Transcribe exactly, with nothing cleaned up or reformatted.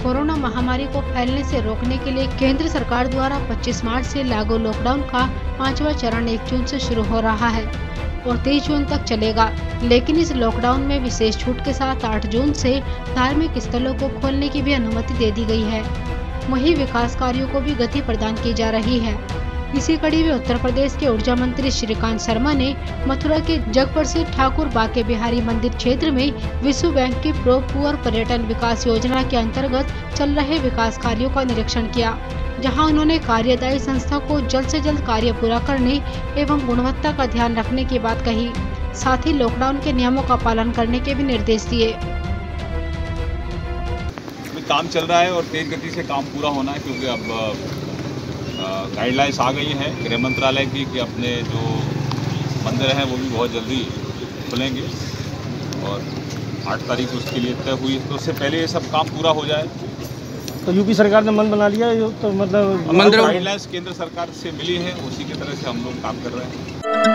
Corona महामारी को फैलने से रोकने के लिए केंद्र सरकार द्वारा पच्चीस मार्च से लागू लॉकडाउन का पांचवा चरण एक जून से शुरू हो रहा है और तेईस जून तक चलेगा। लेकिन इस लॉकडाउन में विशेष छूट के साथ आठ जून से धार्मिक स्थलों को खोलने की भी अनुमति दे दी गई है। वहीं विकास कार्यों को भी गति प्रदान की जा रही है। इसी कड़ी में उत्तर प्रदेश के ऊर्जा मंत्री श्रीकांत शर्मा ने मथुरा के जग प्रसिद्ध ठाकुर बाके बिहारी मंदिर क्षेत्र में विश्व बैंक की प्रो पुअर पर्यटन विकास योजना के अंतर्गत चल रहे विकास कार्यों का निरीक्षण किया, जहां उन्होंने कार्यदायी संस्था को जल्द से जल्द कार्य पूरा करने एवं गुणवत्ता का ध्यान रखने की बात कही। साथ ही लॉकडाउन के नियमों का पालन करने के भी निर्देश दिए। काम चल रहा है और तेज गति से काम पूरा होना है, क्योंकि अब गाइडलाइंस आ गई है गृह मंत्रालय की कि अपने जो मंदिर हैं वो भी बहुत जल्दी खुलेंगे और आठ तारीख उसके लिए तय हुई, तो उससे पहले ये सब काम पूरा हो जाए। तो यूपी सरकार ने मन बना लिया, तो मतलब मंदिर गाइडलाइंस केंद्र सरकार से मिली है, उसी की तरह से हम लोग काम कर रहे हैं।